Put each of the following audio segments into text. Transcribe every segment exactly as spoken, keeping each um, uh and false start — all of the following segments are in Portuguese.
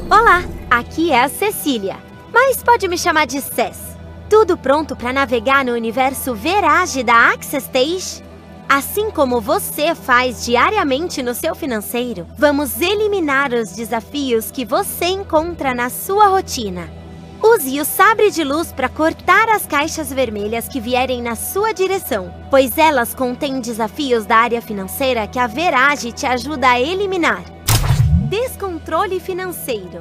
Olá, aqui é a Cecília, mas pode me chamar de Cess. Tudo pronto para navegar no universo Verage da AccessStage? Assim como você faz diariamente no seu financeiro, vamos eliminar os desafios que você encontra na sua rotina. Use o sabre de luz para cortar as caixas vermelhas que vierem na sua direção, pois elas contêm desafios da área financeira que a Verage te ajuda a eliminar. Descontrole financeiro.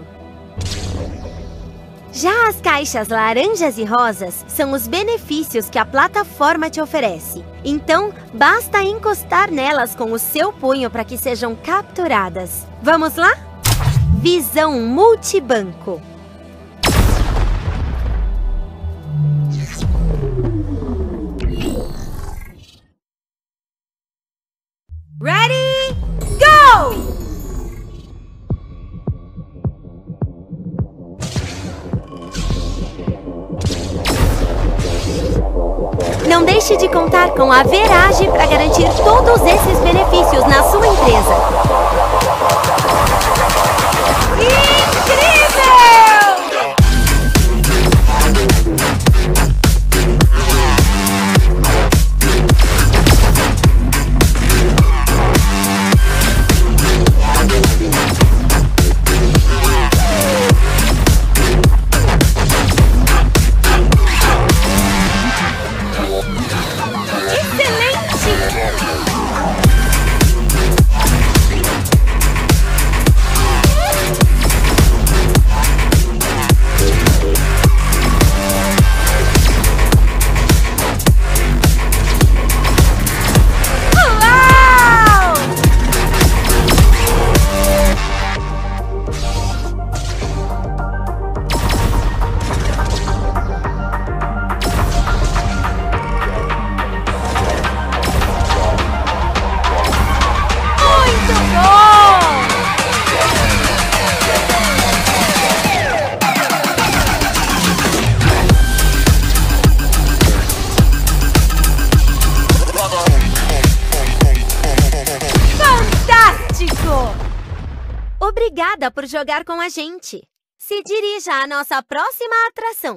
Já as caixas laranjas e rosas são os benefícios que a plataforma te oferece. Então, basta encostar nelas com o seu punho para que sejam capturadas. Vamos lá? Visão multibanco. Ready? Go! Não deixe de contar com a Verage para garantir todos esses benefícios na sua empresa. Incrível! Obrigada por jogar com a gente. Se dirija à nossa próxima atração.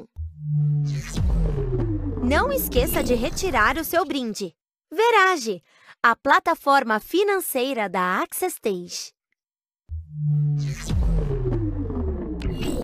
Não esqueça de retirar o seu brinde. Verage, a plataforma financeira da AccessStage.